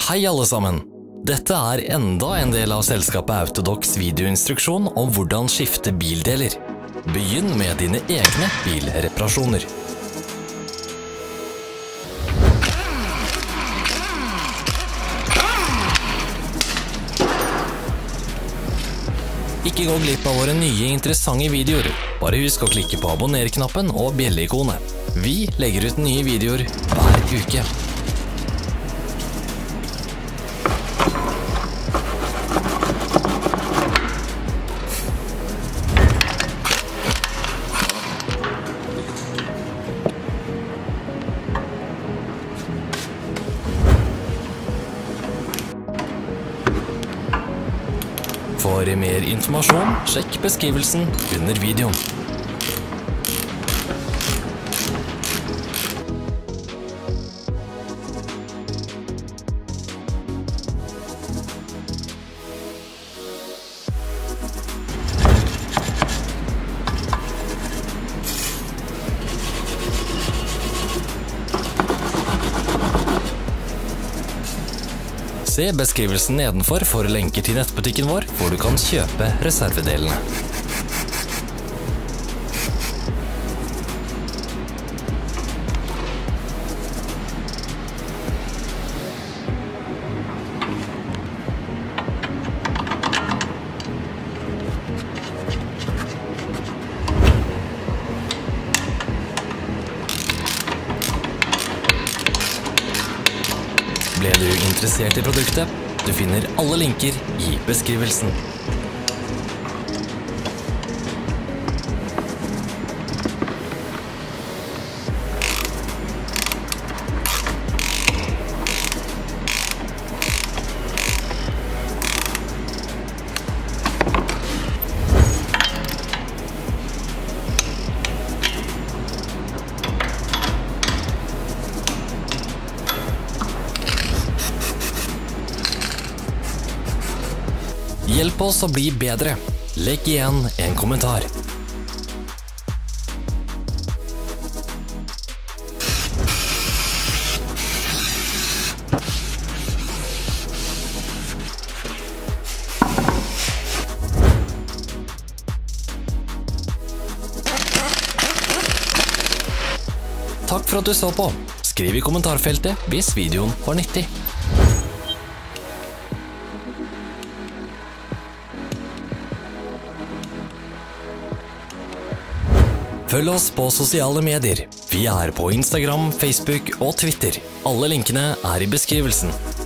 Hei alle sammen! Dette er enda en del av selskapet Autodocs videoinstruksjon om hvordan skifte bildeler. Begynn med dine egne bilreparasjoner. Ikke gå glipp av våre nye interessante videoer. Bare husk å klikke på abonner-knappen og bjelle-ikonet. Vi legger ut nye videoer hver uke. For mer informasjon, sjekk beskrivelsen under videoen. Se beskrivelsen nedenfor for lenker til nettbutikken vår, hvor du kan kjøpe reservedelene. Ble du interessert i produktet? Du finner alle linker i beskrivelsen. Hjelp oss å bli bedre. Legg igjen en kommentar. Takk for at du så på. Skriv i kommentarfeltet hvis videoen var nyttig. Følg oss på sosiale medier. Vi er på Instagram, Facebook og Twitter. Alle linkene er i beskrivelsen.